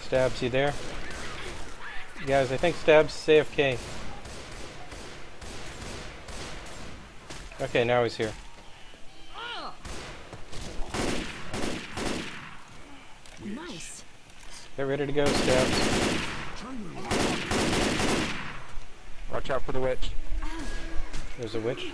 Stabs, you there? Guys, I think Stabs AFK. Okay, now he's here. Nice. Get ready to go, Stabs. Watch out for the witch. There's a witch.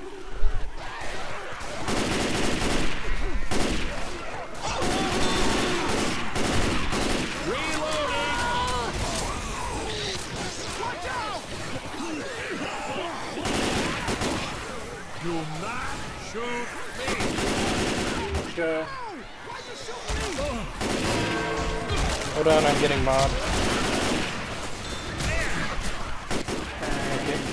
Do not shoot me! Go. Hold on, I'm getting mobbed. Okay.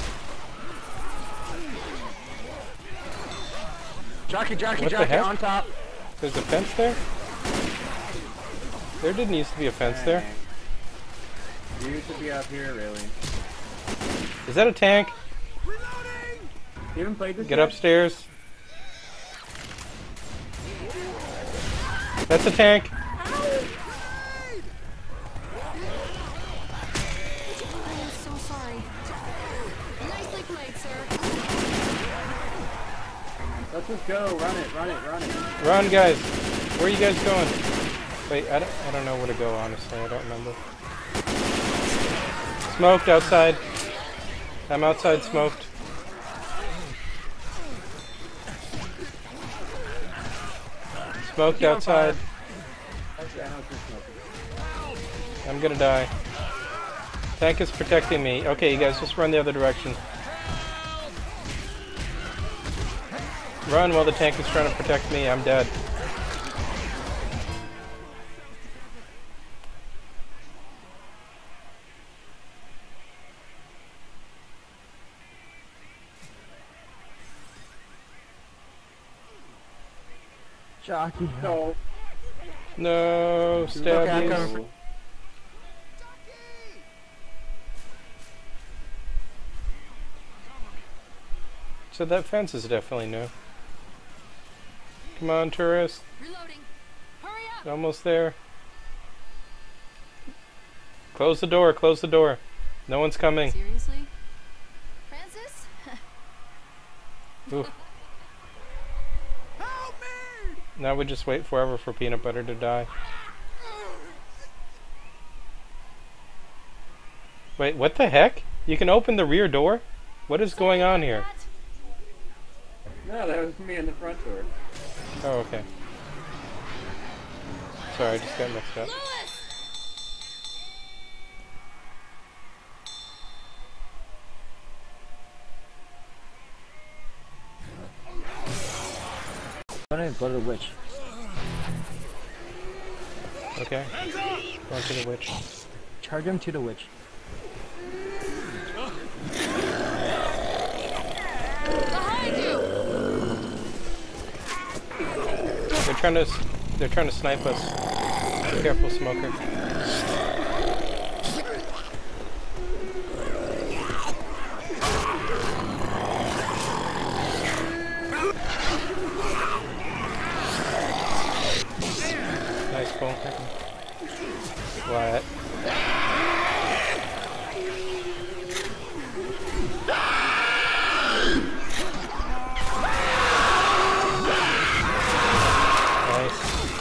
Jockey, What the heck? on top. There's a fence there? There didn't used to be a fence there. You used to be up here, really. Is that a tank? You haven't played this Get yet? upstairs. That's a tank. I am so sorry. Nicely played, sir. Let's just go. Run it. Run, guys. Where are you guys going? Wait, I don't know where to go, honestly. I don't remember. Smoked outside. I'm outside smoked. Smoked outside. Actually, I know it's just smoking. I'm gonna die. Tank is protecting me. Okay, you guys just run the other direction. Run while the tank is trying to protect me. I'm dead. Jockey. So, No, Okay, I'm stab coming. you. So that fence is definitely new. Come on, tourist. Reloading. Hurry up. Almost there. Close the door, close the door. No one's coming. Seriously? Francis? Oof. Now we just wait forever for Peanut Butter to die. Wait, what the heck? You can open the rear door? What is going on here? no, that was me in the front door. Oh, okay. Sorry, I just got mixed up. I'm gonna go to the witch. Okay. Going to the witch. Charge him to the witch. Behind you. They're trying to snipe us. Be careful, smoker. Nice pull. What? Nice.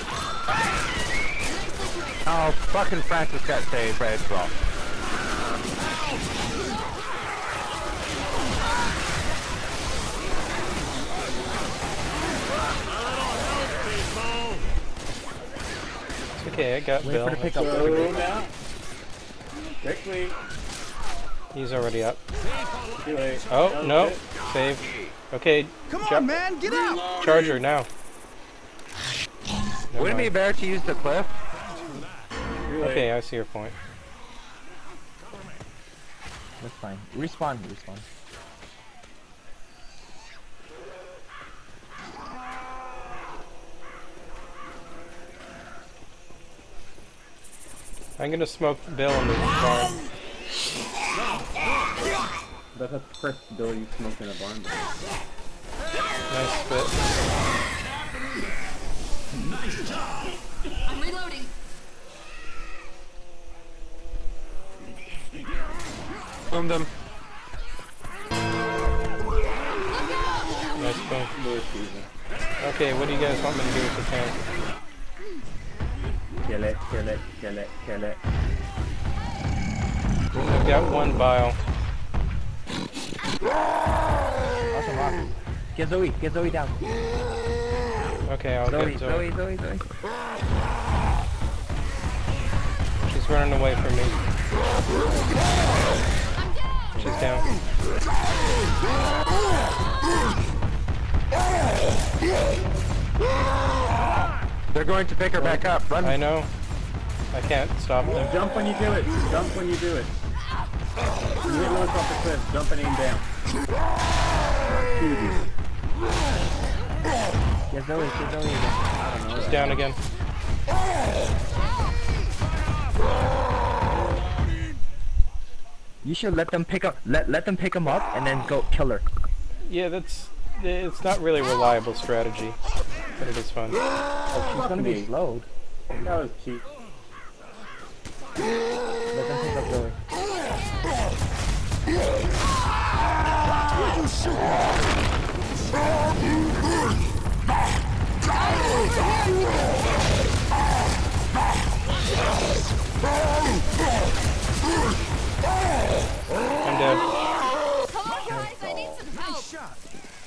Oh, fucking Francis got saved by his ball. It's okay, I got Wait Bill. for the pickup. So now, quickly. He's already up. Too late. Oh, That was no. it. Saved. Okay. Come on, man, get out! Charger now. Never Wouldn't it be mind. better to use the cliff? Too late. Okay, I see your point. That's fine. Respawn. I'm gonna smoke Bill in the barn. That's the first bill you smoked in a barn. Nice spit. I'm reloading. Boom them. Nice boom. Lewis season. Okay, what do you guys want me to do with the tank? Kill it, kill it, kill it, kill it. I've got one bile. Awesome rock. Get Zoe down. Okay, I'll get Zoe. Zoe. She's running away from me. She's down. They're going to pick her back up. Run. I know. I can't stop them. Jump when you do it. Jump when you do it. You hit Lewis off the cliff. Jump and aim down. Get Zoe again. She's down again. You should let them pick up. Let them pick him up and then go kill her. Yeah, it's not really a reliable strategy, but it is fun. Oh, she's gonna be slowed. That was cheap. Let them pick up Zoe. I'm dead. Come on, guys, I need some help. Shot.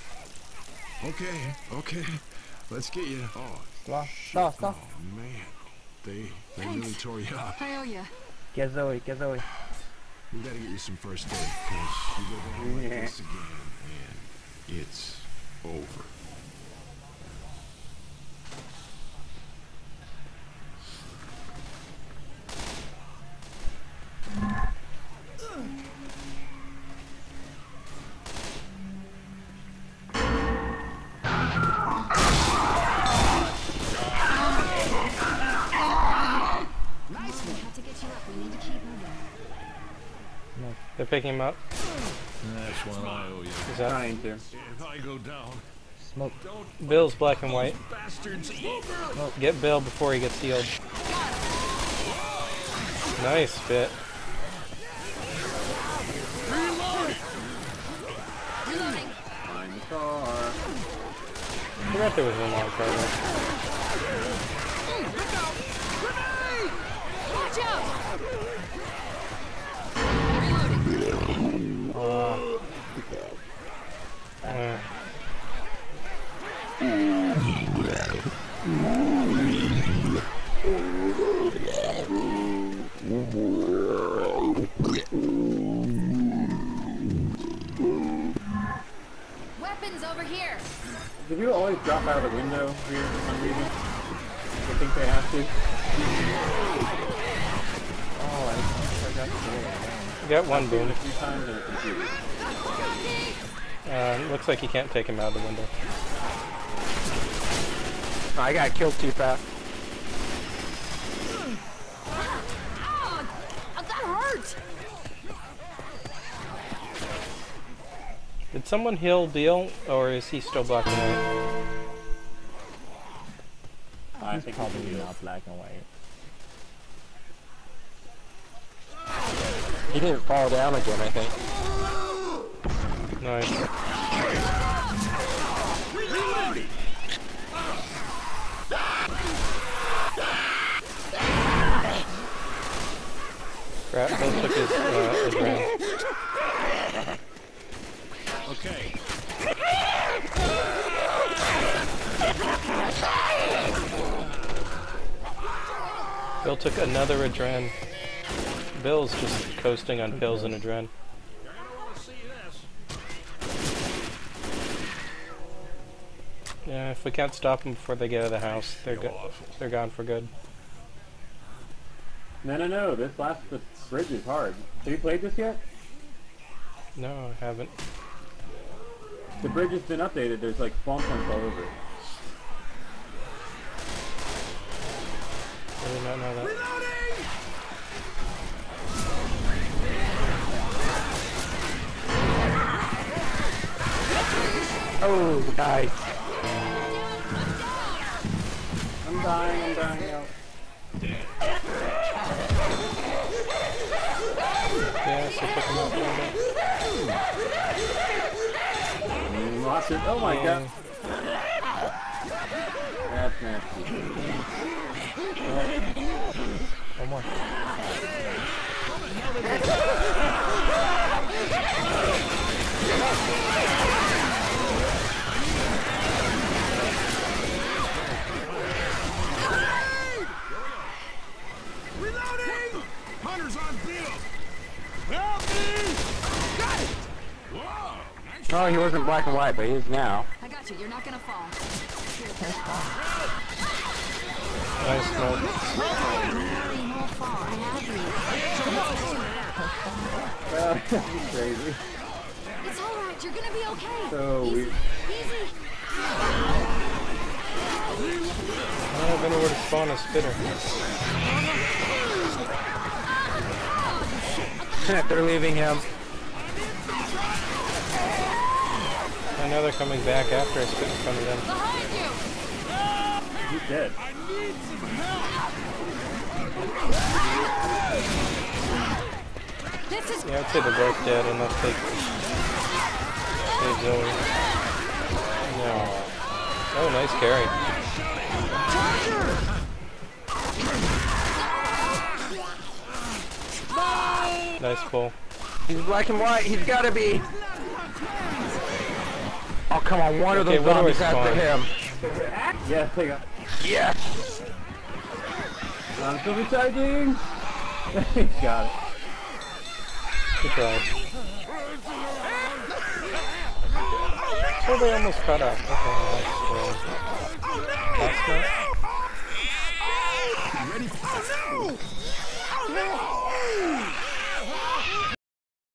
Okay. Let's get you. Oh, Stop. oh man. They really tore you up. I owe ya. Get Zoe. We gotta get you some first aid, cause you go down like this again, and it's over. Have to get you up. We need to keep moving. They're picking him up. That's what I owe you. Is that Trying to. If I go down, Smoke. don't Bill's black and white? bastards eat. Get Bill before he gets healed. Nice fit. Reloading. Find the car. I forgot there was one more car there. Watch out! Reloading. Weapons over here. Do people always drop out of the window here for some reason? They think they have to. Oh, I forgot to do it. Got one boom. A few times and it confuses. Looks like you can't take him out of the window. I got killed too fast. Ow! Oh, that hurt! Did someone heal Beal, or is he still black and white? I He's think probably he not black and white. He didn't fall down again, I think. Nice. Crap, Bill took his adrenaline. Okay. Bill took another adren. Bill's just coasting on pills and adren. You're gonna want to see this. Yeah, if we can't stop them before they get out of the house, they're gone for good. No. This bridge is hard. Have you played this yet? No, I haven't. The bridge has been updated. There's like spawn points all over it. I did not know that. Oh, nice. I'm dying out. Yeah, so took him out. bastard. Oh my god. That's nasty. One more. Reloading! Hunter's on Bill! Help me! Got it! Whoa! Nice. Oh, he wasn't black and white, but he is now. I got you. You're not gonna fall. Nice smoke. Harry, no fall. I have you. That's crazy. It's all right. You're gonna be okay. So easy. weird. Easy. I don't know where to spawn a spitter. They're leaving him. I know they're coming back after a spitter's coming in. Behind you. He's dead. This is. Yeah, I'd say they're both dead unless they save Zoe. No. Oh, nice carry. Nice pull. He's black and white. He's gotta be. Oh, come on. One of Okay, those what do I zombies has to spawn? him. Yes, take it. Yes! I'm still recharging. Got it. Good try. Oh, they almost cut up. Okay, that's last one. Ready for... Oh no! Oh no!